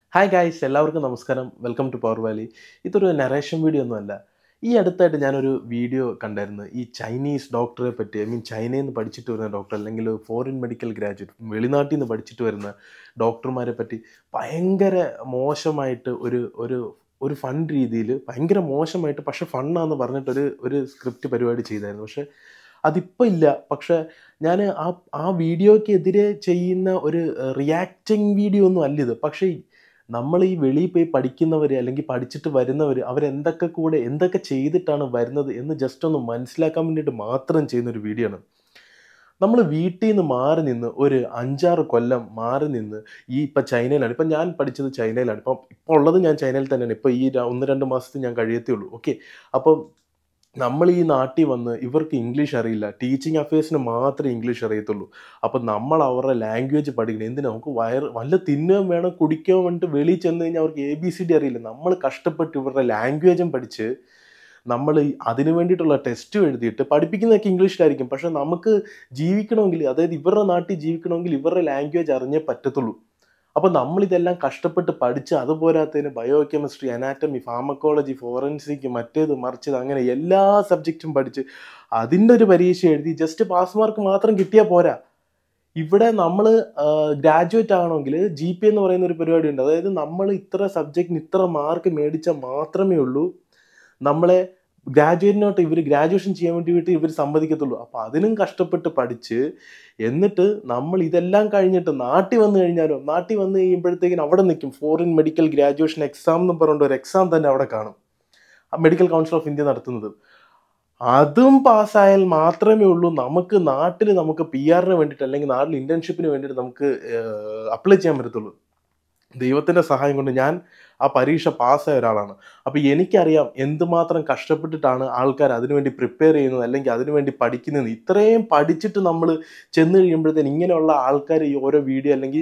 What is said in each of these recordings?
Hi guys എല്ലാവർക്കും നമസ്കാരം. Welcome to Power Valley. ഇതൊരു നറേഷൻ വീഡിയോ ഒന്നുമല്ല. ഈ അടുത്തായിട്ട് ഞാനൊരു വീഡിയോ കണ്ടായിരുന്നു. ഈ ചൈനീസ് ഡോക്ടറെ പറ്റി, ചൈനയിൽ നിന്ന് പഠിച്ചിട്ട് വരുന്ന ഡോക്ടർ അല്ലെങ്കിൽ ഫോറിൻ മെഡിക്കൽ ഗ്രാജുവേറ്റ്, വെളിനാട്ടിൽ നിന്ന് പഠിച്ചിട്ട് വരുന്ന ഡോക്ടർമാരെ പറ്റി ഭയങ്കര മോശമായിട്ട് ഒരു ഒരു ഒരു ഫൺ രീതിയിൽ ഭയങ്കര മോശമായിട്ട്, പക്ഷെ ഫണ്ണാന്ന് പറഞ്ഞിട്ട് ഒരു സ്ക്രിപ്റ്റ് പരിപാടി ചെയ്തായിരുന്നു. പക്ഷെ അതിപ്പോൾ ഇല്ല. പക്ഷെ ഞാൻ ആ വീഡിയോക്കെതിരെ ചെയ്യുന്ന ഒരു റിയാക്റ്റിംഗ് വീഡിയോ ഒന്നും അല്ല ഇത്. പക്ഷേ നമ്മൾ ഈ വെളിയിൽ പോയി പഠിക്കുന്നവർ അല്ലെങ്കിൽ പഠിച്ചിട്ട് വരുന്നവർ എന്തൊക്കെ ചെയ്തിട്ടാണ് വരുന്നത് എന്ന് ജസ്റ്റ് ഒന്ന് മനസ്സിലാക്കാൻ വേണ്ടിയിട്ട് മാത്രം ചെയ്യുന്നൊരു വീഡിയോ ആണ്. നമ്മൾ വീട്ടിൽ നിന്ന് മാറി നിന്ന് ഒരു 5-6 കൊല്ലം മാറി നിന്ന് ഇപ്പം ചൈനയിലാണ്. ഇപ്പം ഞാൻ പഠിച്ചത് ചൈനയിലാണ്. ഇപ്പോൾ ഉള്ളത് ഞാൻ ചൈനയിൽ തന്നെയാണ്. ഇപ്പോൾ ഈ 1-2 മാസത്തിൽ ഞാൻ കഴിയത്തേ ഉള്ളൂ. ഓക്കെ. അപ്പം നമ്മൾ ഈ നാട്ടിൽ വന്ന് ഇവർക്ക് ഇംഗ്ലീഷ് അറിയില്ല. ടീച്ചിങ് അഫയേഴ്സിന് മാത്രമേ ഇംഗ്ലീഷ് അറിയത്തുള്ളൂ. അപ്പം നമ്മൾ അവരുടെ ലാംഗ്വേജ് പഠിക്കണം. എന്തിനാ? നമുക്ക് വല്ല തിന്നുകയും വേണം, കുടിക്കുകയും വേണ്ടിയിട്ട് വെളിയിൽ ചെന്ന് കഴിഞ്ഞാൽ അവർക്ക് ABCD അറിയില്ല. നമ്മൾ കഷ്ടപ്പെട്ട് ഇവരുടെ ലാംഗ്വേജും പഠിച്ച് നമ്മൾ അതിന് വേണ്ടിയിട്ടുള്ള ടെസ്റ്റും എഴുതിയിട്ട് പഠിപ്പിക്കുന്നതൊക്കെ ഇംഗ്ലീഷിലായിരിക്കും. പക്ഷെ നമുക്ക് ജീവിക്കണമെങ്കിൽ, അതായത് ഇവരുടെ നാട്ടിൽ ജീവിക്കണമെങ്കിൽ ഇവരുടെ ലാംഗ്വേജ് അറിഞ്ഞേ പറ്റത്തുള്ളൂ. അപ്പോൾ നമ്മളിതെല്ലാം കഷ്ടപ്പെട്ട് പഠിച്ച് അതുപോരാത്തതിന് biochemistry, anatomy, pharmacology, forensic, മറ്റേത് മറിച്ചത് അങ്ങനെ എല്ലാ സബ്ജക്റ്റും പഠിച്ച് അതിൻ്റെ ഒരു പരീക്ഷ എഴുതി ജസ്റ്റ് പാസ് മാർക്ക് മാത്രം കിട്ടിയാൽ പോരാ. ഇവിടെ നമ്മൾ ഗ്രാജുവേറ്റ് ആകണമെങ്കിൽ GPA എന്ന് പറയുന്ന ഒരു പരിപാടി ഉണ്ട്. അതായത് നമ്മൾ ഇത്ര സബ്ജക്റ്റിന് ഇത്ര മാർക്ക് മേടിച്ചാൽ മാത്രമേ ഉള്ളൂ നമ്മളെ ഗ്രാജുവേഷൻ ചെയ്യാൻ വേണ്ടിയിട്ട് ഇവർ സമ്മതിക്കത്തുള്ളൂ. അപ്പോൾ അതിനും കഷ്ടപ്പെട്ട് പഠിച്ച് എന്നിട്ട് നമ്മൾ ഇതെല്ലാം കഴിഞ്ഞിട്ട് നാട്ടിൽ വന്നു കഴിയുമ്പോഴത്തേക്കിനും അവിടെ നിൽക്കും ഫോറിൻ മെഡിക്കൽ ഗ്രാജുവേഷൻ എക്സാം എന്ന് പറഞ്ഞിട്ട് ഒരു എക്സാം തന്നെ അവിടെ കാണും, മെഡിക്കൽ കൗൺസിൽ ഓഫ് ഇന്ത്യ നടത്തുന്നത്. അതും പാസ്സായാൽ മാത്രമേ ഉള്ളൂ നമുക്ക് നാട്ടിൽ PR-ന് വേണ്ടിയിട്ട് അല്ലെങ്കിൽ നാട്ടിൽ ഇന്റേൺഷിപ്പിന് വേണ്ടിയിട്ട് നമുക്ക് അപ്ലൈ ചെയ്യാൻ പറ്റത്തുള്ളൂ. ദൈവത്തിൻ്റെ സഹായം കൊണ്ട് ഞാൻ ആ പരീക്ഷ പാസ്സായ ഒരാളാണ്. അപ്പോൾ എനിക്കറിയാം എന്തുമാത്രം കഷ്ടപ്പെട്ടിട്ടാണ് ആൾക്കാർ അതിനുവേണ്ടി പ്രിപ്പയർ ചെയ്യുന്നത് അല്ലെങ്കിൽ അതിനുവേണ്ടി പഠിക്കുന്നത്. ഇത്രയും പഠിച്ചിട്ട് നമ്മൾ ചെന്ന് കഴിയുമ്പോഴത്തേന് ഇങ്ങനെയുള്ള ആൾക്കാർ ഈ ഓരോ വീഡിയോ അല്ലെങ്കിൽ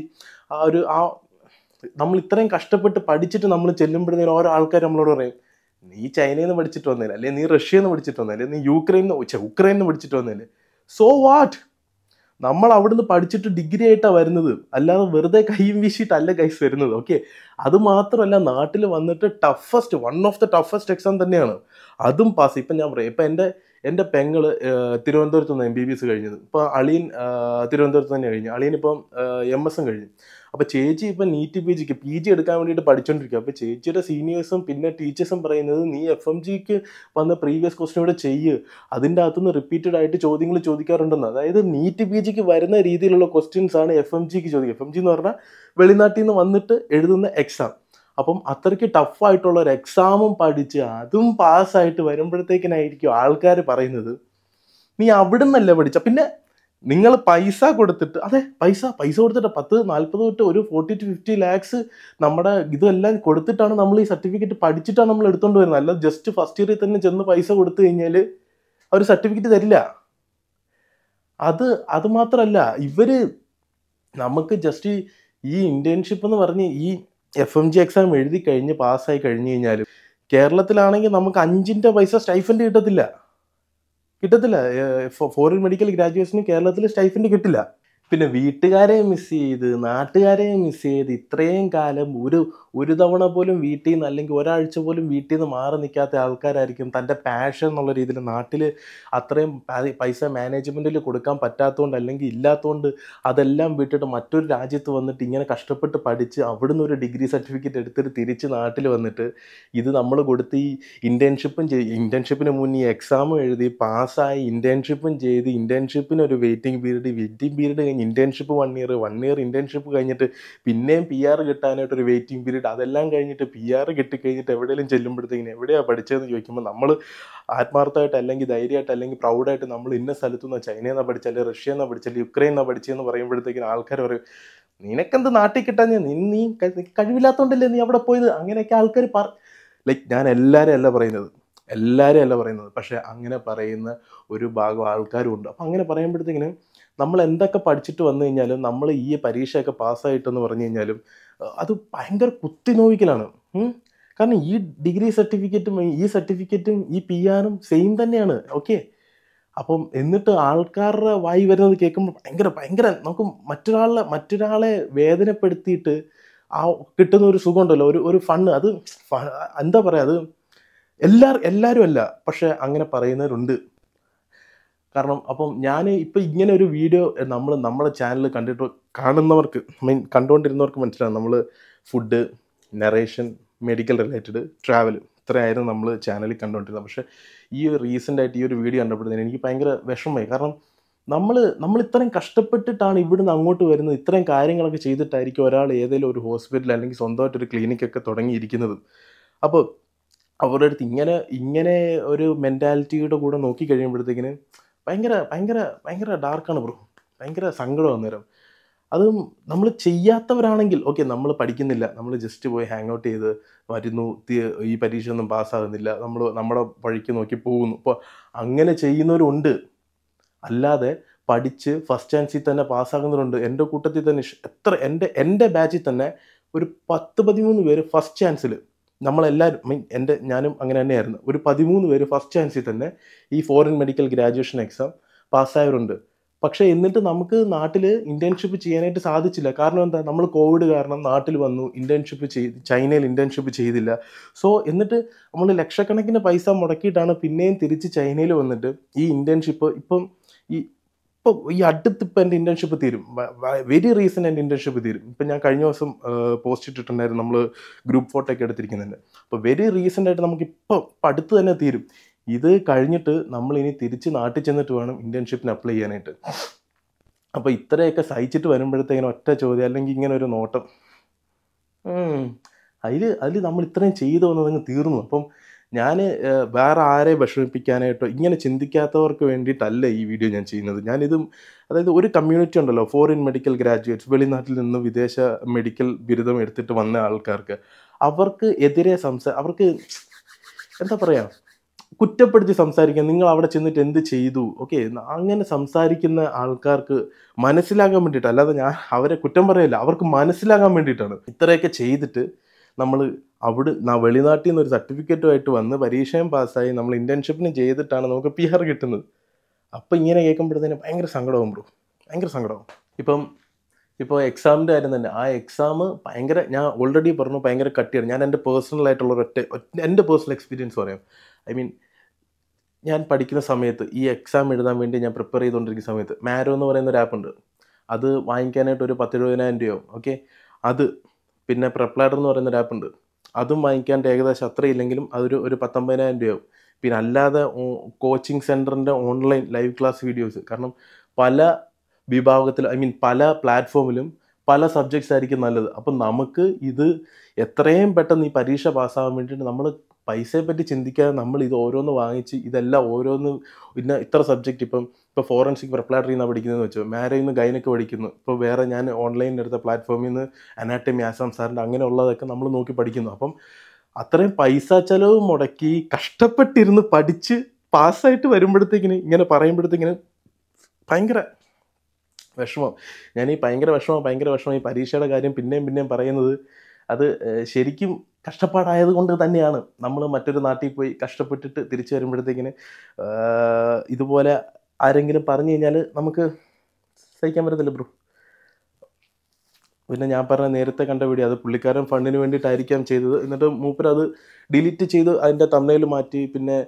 നമ്മൾ ഇത്രയും കഷ്ടപ്പെട്ട് പഠിച്ചിട്ട് നമ്മൾ ചെല്ലുമ്പോഴത്തേന് ഓരോ ആൾക്കാർ നമ്മളോട് പറയും, നീ ചൈനയിൽ നിന്ന് പഠിച്ചിട്ട് വന്നില്ല, അല്ലെങ്കിൽ നീ റഷ്യയിൽ നിന്ന് പഠിച്ചിട്ട് വന്നില്ല, നീ ഉക്രൈനിൽ നിന്ന് പഠിച്ചിട്ട് വന്നില്ലേ. So what? നമ്മൾ അവിടുന്ന് പഠിച്ചിട്ട് ഡിഗ്രി ആയിട്ടാണ് വരുന്നത്, അല്ലാതെ വെറുതെ കൈയും വീശിയിട്ടല്ല ഗൈസ് വരുന്നത്. ഓക്കെ. അത് മാത്രമല്ല, നാട്ടിൽ വന്നിട്ട് one of the toughest exam തന്നെയാണ്. അതും പാസ്. ഇപ്പം ഞാൻ പറയാം, ഇപ്പം എൻ്റെ പെങ്ങള് തിരുവനന്തപുരത്ത് നിന്ന് MBBS കഴിഞ്ഞത്. ഇപ്പോൾ അളിയൻ തിരുവനന്തപുരത്ത് തന്നെ കഴിഞ്ഞു. അളിയനിപ്പം MS കഴിഞ്ഞു. അപ്പോൾ ചേച്ചി ഇപ്പം നീറ്റ് PG എടുക്കാൻ വേണ്ടിയിട്ട് പഠിച്ചുകൊണ്ടിരിക്കുക. അപ്പോൾ ചേച്ചിയുടെ സീനിയേഴ്സും പിന്നെ ടീച്ചേഴ്സും പറയുന്നത്, നീ FMGക്ക് വന്ന പ്രീവിയസ് ക്വസ്റ്റ്യൻ ഇവിടെ ചെയ്യ്, അതിൻ്റെ അകത്തുനിന്ന് റിപ്പീറ്റഡ് ആയിട്ട് ചോദ്യങ്ങൾ ചോദിക്കാറുണ്ടെന്ന്. അതായത് നീറ്റ് PGക്ക് വരുന്ന രീതിയിലുള്ള ക്വസ്റ്റ്യൻസ് ആണ് FMGക്ക് ചോദിക്കുക. FMG എന്ന് പറഞ്ഞാൽ വെളിനാട്ടിൽ നിന്ന് വന്നിട്ട് എഴുതുന്ന എക്സാം. അപ്പം അത്രയ്ക്ക് ടഫായിട്ടുള്ള ഒരു എക്സാമും പഠിച്ച് അതും പാസ്സായിട്ട് വരുമ്പോഴത്തേക്കിനായിരിക്കും ആൾക്കാർ പറയുന്നത്, നീ അവിടെ നിന്നല്ലേ പഠിച്ച. പിന്നെ നിങ്ങൾ പൈസ കൊടുത്തിട്ട്, അതെ പൈസ കൊടുത്തിട്ട് 10-40 തൊട്ട് ഒരു 40-50 lakhs നമ്മുടെ ഇതെല്ലാം കൊടുത്തിട്ടാണ് നമ്മൾ ഈ സർട്ടിഫിക്കറ്റ് പഠിച്ചിട്ടാണ് നമ്മൾ എടുത്തുകൊണ്ട് വരുന്നത്. അല്ല ജസ്റ്റ് ഫസ്റ്റ് ഇയറിൽ തന്നെ ചെന്ന് പൈസ കൊടുത്തു കഴിഞ്ഞാൽ അവർ സർട്ടിഫിക്കറ്റ് തരില്ല. അത് മാത്രമല്ല, ഇവര് നമുക്ക് ജസ്റ്റ് ഈ ഇന്റേൺഷിപ്പ് എന്ന് പറഞ്ഞ് ഈ FMG എക്സാം എഴുതി കഴിഞ്ഞ് പാസ്സായി കഴിഞ്ഞ് കഴിഞ്ഞാലും കേരളത്തിലാണെങ്കിൽ നമുക്ക് 5ന്റെ പൈസ സ്റ്റൈഫൻഡ് കിട്ടത്തില്ല. ഫോറിൻ മെഡിക്കൽ ഗ്രാജുവേഷന് കേരളത്തിൽ സ്റ്റൈഫൻഡ് കിട്ടില്ല. പിന്നെ വീട്ടുകാരെ മിസ് ചെയ്ത്, നാട്ടുകാരെ മിസ് ചെയ്ത്, ഇത്രയും കാലം ഒരു തവണ പോലും വീട്ടിൽ നിന്ന് അല്ലെങ്കിൽ ഒരാഴ്ച പോലും വീട്ടിൽ നിന്ന് മാറി നിൽക്കാത്ത ആൾക്കാരായിരിക്കും തൻ്റെ പാഷൻ എന്നുള്ള രീതിയിൽ നാട്ടിൽ അത്രയും പൈസ മാനേജ്മെൻറ്റിൽ കൊടുക്കാൻ പറ്റാത്തതുകൊണ്ട് അല്ലെങ്കിൽ ഇല്ലാത്തതുകൊണ്ട് അതെല്ലാം വിട്ടിട്ട് മറ്റൊരു രാജ്യത്ത് വന്നിട്ട് ഇങ്ങനെ കഷ്ടപ്പെട്ട് പഠിച്ച് അവിടുന്ന് ഒരു ഡിഗ്രി സർട്ടിഫിക്കറ്റ് എടുത്തിട്ട് തിരിച്ച് നാട്ടിൽ വന്നിട്ട് ഇത് നമ്മൾ കൊടുത്ത് ഈ ഇന്റേൺഷിപ്പിന് മുന്നേ ഈ എക്സാമും എഴുതി പാസ്സായി ഇന്റേൺഷിപ്പും ചെയ്ത് ഇന്റേൺഷിപ്പിന് ഒരു വെയിറ്റിംഗ് പീരീഡ് കഴിഞ്ഞ് ഇന്റേൺഷിപ്പ് 1 ഇയർ ഇന്റേൺഷിപ്പ് കഴിഞ്ഞിട്ട് പിന്നെയും PR കിട്ടാനായിട്ട് ഒരു വെയിറ്റിംഗ് പീരീഡ്, അതെല്ലാം കഴിഞ്ഞിട്ട് PR കിട്ടിക്കഴിഞ്ഞിട്ട് എവിടെയെങ്കിലും ചെല്ലുമ്പോഴത്തേക്കിന് എവിടെയാണ് പഠിച്ചതെന്ന് ചോദിക്കുമ്പോൾ നമ്മൾ ആത്മാർത്ഥമായിട്ട് അല്ലെങ്കിൽ ധൈര്യമായിട്ട് അല്ലെങ്കിൽ പ്രൗഡായിട്ട് നമ്മൾ ഇന്ന സ്ഥലത്തുനിന്ന് ചൈനയിൽ നിന്നാണ് പഠിച്ചത്, അല്ലെങ്കിൽ റഷ്യയിൽ നിന്നാണ് പഠിച്ചത്, അല്ലെങ്കിൽ യുക്രൈനിൽ നിന്നാണ് പഠിച്ചതെന്ന് പറയുമ്പോഴത്തേക്കിന് ആൾക്കാർ പറയും, നിനക്കെന്ത് നാട്ടിൽ കിട്ടാൻ, നീ കഴിവില്ലാത്തതുകൊണ്ടല്ലേ നീ അവിടെ പോയത്. അങ്ങനെയൊക്കെ ആൾക്കാർ ഞാൻ എല്ലാവരും അല്ല പറയുന്നത്, പക്ഷെ അങ്ങനെ പറയുന്ന ഒരു ഭാഗം ആൾക്കാരും ഉണ്ട്. അപ്പം അങ്ങനെ പറയുമ്പോഴത്തേക്കിന് നമ്മൾ എന്തൊക്കെ പഠിച്ചിട്ട് വന്നു കഴിഞ്ഞാലും നമ്മൾ ഈ പരീക്ഷയൊക്കെ പാസ്സായിട്ടെന്ന് പറഞ്ഞു കഴിഞ്ഞാലും അത് ഭയങ്കര കുത്തിനോവിക്കലാണ്. കാരണം ഈ ഡിഗ്രി സർട്ടിഫിക്കറ്റും ഈ സർട്ടിഫിക്കറ്റും ഈ PR-ഉം സെയിം തന്നെയാണ്. ഓക്കെ. അപ്പം എന്നിട്ട് ആൾക്കാരുടെ വായി വരുന്നത് കേൾക്കുമ്പോൾ ഭയങ്കര നമുക്ക് മറ്റൊരാളെ വേദനപ്പെടുത്തിയിട്ട് ആ കിട്ടുന്ന ഒരു സുഖമുണ്ടല്ലോ, ഒരു ഫണ്ണ്, അത് എന്താ പറയുക, അത് എല്ലാവരും അല്ല, പക്ഷെ അങ്ങനെ പറയുന്നവരുണ്ട്. കാരണം അപ്പം ഞാൻ ഇപ്പം ഇങ്ങനെ ഒരു വീഡിയോ നമ്മുടെ ചാനൽ കാണുന്നവർക്ക്, കണ്ടുകൊണ്ടിരുന്നവർക്ക് മനസ്സിലാവും, നമ്മൾ food, narration, medical related, travel, ഇത്രയായിരുന്നു നമ്മൾ ചാനലിൽ കണ്ടുകൊണ്ടിരുന്നത്. പക്ഷേ ഈ റീസെൻ്റായിട്ട് ഈ ഒരു വീഡിയോ കണ്ടപ്പോഴത്തേന് എനിക്ക് ഭയങ്കര വിഷമമായി. കാരണം നമ്മൾ ഇത്രയും കഷ്ടപ്പെട്ടിട്ടാണ് ഇവിടുന്ന് അങ്ങോട്ട് വരുന്നത്, ഇത്രയും കാര്യങ്ങളൊക്കെ ചെയ്തിട്ടായിരിക്കും ഒരാൾ ഏതെങ്കിലും ഒരു ഹോസ്പിറ്റൽ അല്ലെങ്കിൽ സ്വന്തമായിട്ടൊരു ക്ലിനിക്കൊക്കെ തുടങ്ങിയിരിക്കുന്നത്. അപ്പോൾ അവരുടെ അടുത്ത് ഇങ്ങനെ ഒരു മെൻറ്റാലിറ്റിയുടെ കൂടെ നോക്കി കഴിയുമ്പോഴത്തേക്കിന് ഭയങ്കര ഭയങ്കര ഭയങ്കര ഡാർക്കാണ് ബ്രോ. ഭയങ്കര സങ്കടം അന്നേരം. അതും നമ്മൾ ചെയ്യാത്തവരാണെങ്കിൽ ഓക്കെ, നമ്മൾ പഠിക്കുന്നില്ല, നമ്മൾ ജസ്റ്റ് പോയി ഹാങ് ഔട്ട് ചെയ്ത് വരുന്നു, ഈ പരീക്ഷ ഒന്നും പാസ്സാകുന്നില്ല, നമ്മുടെ വഴിക്ക് നോക്കി പോകുന്നു. അപ്പോൾ അങ്ങനെ ചെയ്യുന്നവരുണ്ട്. അല്ലാതെ പഠിച്ച് ഫസ്റ്റ് ചാൻസിൽ തന്നെ പാസ്സാകുന്നവരുണ്ട്. എൻ്റെ കൂട്ടത്തിൽ തന്നെ എൻ്റെ ബാച്ചിൽ തന്നെ ഒരു 10-13 പേര് ഫസ്റ്റ് ചാൻസിൽ, നമ്മളെല്ലാവരും ഞാനും അങ്ങനെ തന്നെയായിരുന്നു, ഒരു 13 പേര് ഫസ്റ്റ് ചാൻസിൽ തന്നെ ഈ ഫോറിൻ മെഡിക്കൽ ഗ്രാജുവേഷൻ എക്സാം പാസ്സായവരുണ്ട്. പക്ഷേ എന്നിട്ട് നമുക്ക് നാട്ടിൽ ഇൻറ്റേൺഷിപ്പ് ചെയ്യാനായിട്ട് സാധിച്ചില്ല. കാരണം എന്താ, നമ്മൾ കോവിഡ് കാരണം നാട്ടിൽ വന്നു, ചൈനയിൽ ഇൻറ്റേൺഷിപ്പ് ചെയ്തില്ല. സോ എന്നിട്ട് നമ്മൾ ലക്ഷക്കണക്കിന് പൈസ മുടക്കിയിട്ടാണ് പിന്നെയും തിരിച്ച് ചൈനയിൽ വന്നിട്ട് ഈ ഇൻറ്റേൺഷിപ്പ് ഇപ്പം ഈ അടുത്തിപ്പോൾ എൻ്റെ ഇൻറ്റേൺഷിപ്പ് തീരും, വെരി റീസെൻ്റ് എൻ്റെ ഇൻറ്റേൺഷിപ്പ് തീരും. ഇപ്പം ഞാൻ കഴിഞ്ഞ ദിവസം പോസ്റ്റ് ഇട്ടിട്ടുണ്ടായിരുന്നു, നമ്മൾ ഗ്രൂപ്പ് ഫോട്ടോ ഒക്കെ എടുത്തിരിക്കുന്നുണ്ട്. അപ്പോൾ വെരി റീസെൻ്റ് ആയിട്ട് നമുക്കിപ്പോൾ അടുത്ത് തന്നെ തീരും. ഇത് കഴിഞ്ഞിട്ട് നമ്മളിനി തിരിച്ച് നാട്ടിൽ ചെന്നിട്ട് വേണം ഇൻറ്റേൺഷിപ്പിന് അപ്ലൈ ചെയ്യാനായിട്ട്. അപ്പോൾ ഇത്രയൊക്കെ സഹിച്ചിട്ട് വരുമ്പോഴത്തേക്കിനും ഒറ്റ ചോദ്യം അല്ലെങ്കിൽ ഇങ്ങനെ ഒരു നോട്ടം, അതിൽ നമ്മൾ ഇത്രയും ചെയ്തു വന്നതങ്ങ് തീർന്നു. അപ്പം ഞാൻ വേറെ ആരെ വിഷമിപ്പിക്കാനായിട്ടോ ഇങ്ങനെ ചിന്തിക്കാത്തവർക്ക് വേണ്ടിയിട്ടല്ല ഈ വീഡിയോ ഞാൻ ചെയ്യുന്നത്. അതായത് ഒരു കമ്മ്യൂണിറ്റി ഉണ്ടല്ലോ, ഫോറിൻ മെഡിക്കൽ ഗ്രാജുവേറ്റ്സ്, വെളിനാട്ടിൽ നിന്ന് വിദേശ മെഡിക്കൽ ബിരുദം എടുത്തിട്ട് വന്ന ആൾക്കാർക്ക്, അവർക്ക് എതിരെ അവർക്ക് എന്താ പറയുക, കുറ്റപ്പെടുത്തി സംസാരിക്കാൻ, നിങ്ങൾ അവിടെ ചെന്നിട്ട് എന്ത് ചെയ്തു, ഓക്കെ, അങ്ങനെ സംസാരിക്കുന്ന ആൾക്കാർക്ക് മനസ്സിലാകാൻ വേണ്ടിയിട്ട്, അല്ലാതെ ഞാൻ അവരെ കുറ്റം പറയില്ല, അവർക്ക് മനസ്സിലാകാൻ വേണ്ടിയിട്ടാണ്. ഇത്രയൊക്കെ ചെയ്തിട്ട് നമ്മൾ വെളിനാട്ടിൽ നിന്ന് ഒരു സർട്ടിഫിക്കറ്റുമായിട്ട് വന്ന് പരീക്ഷയും പാസ്സായി നമ്മൾ ഇൻറ്റേൺഷിപ്പിന് ചെയ്തിട്ടാണ് നമുക്ക് PR കിട്ടുന്നത്. അപ്പം ഇങ്ങനെ കേൾക്കുമ്പോഴത്തേന് ഭയങ്കര സങ്കടമാകും ബ്രോ, ഭയങ്കര സങ്കടമാകും. ഇപ്പോൾ എക്സാമിൻ്റെ കാര്യം തന്നെ, ആ എക്സാം ഭയങ്കര, ഞാൻ ഓൾറെഡി പറഞ്ഞു, ഭയങ്കര കട്ടിയാണ്. ഞാൻ എൻ്റെ പേഴ്സണലായിട്ടുള്ള എൻ്റെ പേഴ്സണൽ എക്സ്പീരിയൻസ് പറയാം. ഞാൻ പഠിക്കുന്ന സമയത്ത് ഈ എക്സാം എഴുതാൻ വേണ്ടി ഞാൻ പ്രിപ്പയർ ചെയ്തുകൊണ്ടിരിക്കുന്ന സമയത്ത് മാരോ എന്ന് പറയുന്ന ഒരു ആപ്പുണ്ട്. അത് വാങ്ങിക്കാനായിട്ട് ഒരു 10-20,000 രൂപയാവും. ഓക്കെ, അത് പിന്നെ പ്രെപ്ലാഡർ എന്ന് പറയുന്ന ഒരു ആപ്പുണ്ട്, അതും വാങ്ങിക്കാണ്ട് ഏകദേശം അത്രയില്ലെങ്കിലും അതൊരു 19,000 രൂപയാവും. പിന്നെ അല്ലാതെ കോച്ചിങ് സെൻറ്ററിൻ്റെ ഓൺലൈൻ ലൈവ് ക്ലാസ് വീഡിയോസ്, കാരണം പല വിഭാഗത്തിൽ പല പ്ലാറ്റ്ഫോമിലും പല സബ്ജക്ട്സ് ആയിരിക്കും നല്ലത്. അപ്പം നമുക്ക് ഇത് എത്രയും പെട്ടെന്ന് ഈ പരീക്ഷ പാസ്സാകാൻ വേണ്ടിയിട്ട് നമ്മൾ പൈസയെ പറ്റി ചിന്തിക്കാതെ നമ്മൾ ഇത് ഓരോന്ന് വാങ്ങിച്ച് ഇതെല്ലാം ഓരോന്ന് ഇത്ര സബ്ജക്റ്റ്, ഇപ്പോൾ ഫോറൻസിക് പ്രിപ്പറേറ്ററി നിന്നാണ് പഠിക്കുന്നതെന്ന് വെച്ചോ, മാരോയിൽ നിന്ന് ഗൈനൊക്കെ പഠിക്കുന്നു, ഇപ്പോൾ വേറെ ഞാൻ ഓൺലൈനിൽ എടുത്ത പ്ലാറ്റ്ഫോമിൽ നിന്ന് അനാട്ടമി, ആസാം സാറിൻ്റെ അങ്ങനെയുള്ളതൊക്കെ നമ്മൾ നോക്കി പഠിക്കുന്നു. അപ്പം അത്രയും പൈസ ചെലവ് മുടക്കി കഷ്ടപ്പെട്ടിരുന്ന് പഠിച്ച് പാസ്സായിട്ട് വരുമ്പോഴത്തേക്കിന് ഇങ്ങനെ പറയുമ്പോഴത്തേക്കിന് ഭയങ്കര വിഷമം. ഭയങ്കര വിഷമം ഈ പരീക്ഷയുടെ കാര്യം പിന്നെയും പറയുന്നത്. അത് ശരിക്കും കഷ്ടപ്പാടായത് കൊണ്ട് തന്നെയാണ് നമ്മൾ മറ്റൊരു നാട്ടിൽ പോയി കഷ്ടപ്പെട്ടിട്ട് തിരിച്ചു വരുമ്പോഴത്തേക്കിന് ഇതുപോലെ ആരെങ്കിലും പറഞ്ഞു കഴിഞ്ഞാൽ നമുക്ക് സഹിക്കാൻ പറ്റത്തില്ല ബ്രോ. പിന്നെ ഞാൻ പറഞ്ഞ നേരത്തെ കണ്ട വീഡിയോ, അത് പുള്ളിക്കാരൻ ഫണ്ടിന് വേണ്ടിയിട്ടായിരിക്കാം ചെയ്തത്. എന്നിട്ട് മൂപ്പർ അത് ഡിലീറ്റ് ചെയ്ത് അതിൻ്റെ തംബ്നെയിൽ മാറ്റി, പിന്നെ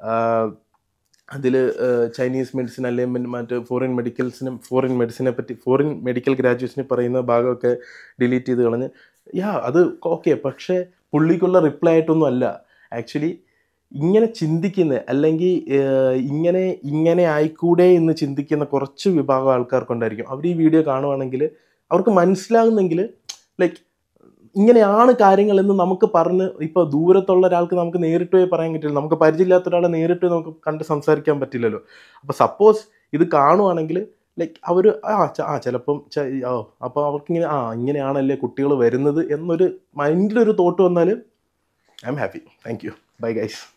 അതിൽ ചൈനീസ് മെഡിസിൻ അല്ലെങ്കിൽ മറ്റ് ഫോറിൻ മെഡിസിനെ പറ്റി, ഫോറിൻ മെഡിക്കൽ ഗ്രാജുവേഷനെ പറയുന്ന ഭാഗമൊക്കെ ഡിലീറ്റ് ചെയ്ത് കളഞ്ഞ്. അത് ഓക്കെ, പക്ഷേ പുള്ളിക്കുള്ള റിപ്ലൈ ആയിട്ടൊന്നും അല്ല. ആക്ച്വലി ഇങ്ങനെ ചിന്തിക്കുന്ന, അല്ലെങ്കിൽ ഇങ്ങനെ ആയിക്കൂടെ എന്ന് ചിന്തിക്കുന്ന കുറച്ച് വിഭാഗം ആൾക്കാർക്കുണ്ടായിരിക്കും. അവർ ഈ വീഡിയോ കാണുവാണെങ്കിൽ അവർക്ക് മനസ്സിലാകുന്നെങ്കിൽ, ലൈക്ക് ഇങ്ങനെയാണ് കാര്യങ്ങളെന്ന് നമുക്ക് പറഞ്ഞ്, ഇപ്പോൾ ദൂരത്തുള്ള ഒരാൾക്ക് നമുക്ക് നേരിട്ട് പോയി പറയാൻ പറ്റില്ല, നമുക്ക് പരിചയമില്ലാത്ത ഒരാളെ നേരിട്ട് നമുക്ക് കണ്ട് സംസാരിക്കാൻ പറ്റില്ലല്ലോ. അപ്പോൾ സപ്പോസ് ഇത് കാണുവാണെങ്കിൽ ലൈക്ക് അവർ ചിലപ്പം അപ്പോൾ അവർക്കിങ്ങനെ ഇങ്ങനെയാണല്ലേ കുട്ടികൾ വരുന്നത് എന്നൊരു മൈൻഡിലൊരു തോട്ട് വന്നാൽ I am happy. Thank you. Bye guys.